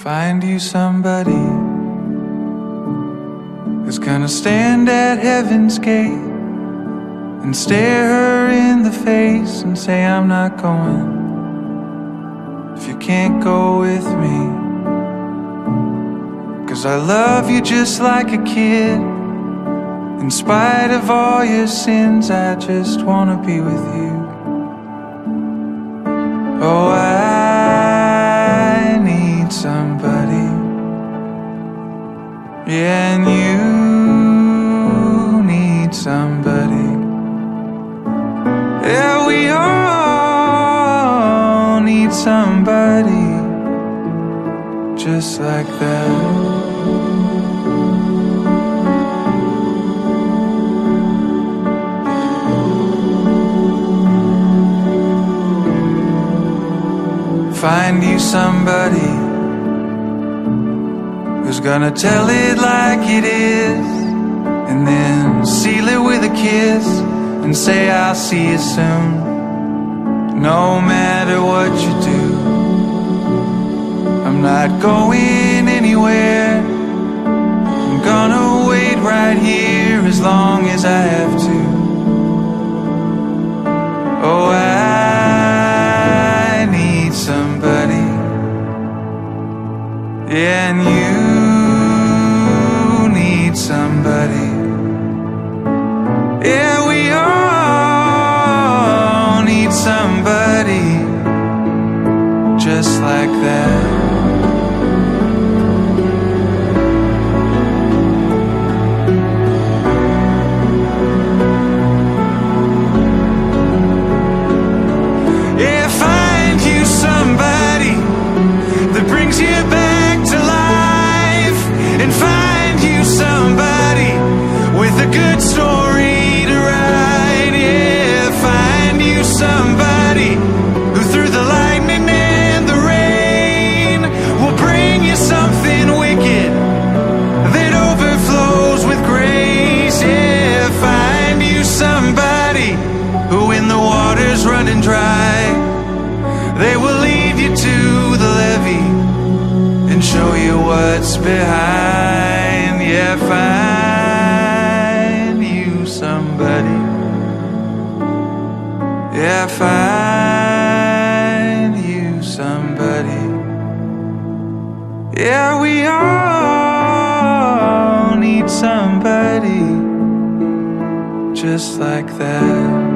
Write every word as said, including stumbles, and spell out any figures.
Find you somebody who's gonna stand at heaven's gate and stare her in the face and say, I'm not going if you can't go with me. 'Cause I love you just like a kid. In spite of all your sins, I just wanna be with you. Oh, I need somebody. Yeah, and you need somebody. Yeah, we all need somebody just like that. Find you somebody who's gonna tell it like it is, and then seal it with a kiss and say, I'll see you soon. No matter what you do, I'm not going anywhere. I'm gonna wait right here as long as I have to. Oh, I somebody. Yeah, and you need somebody. Yeah, we all need somebody just like that. Somebody that brings you back to life, and find you somebody with a good story to write. Yeah, find you somebody who through the lightning and the rain will bring you something wicked that overflows with grace. Yeah, find you somebody who when the water's running dry, they will lead you to the levee and show you what's behind. Yeah, find you somebody. Yeah, find you somebody. Yeah, we all need somebody just like that.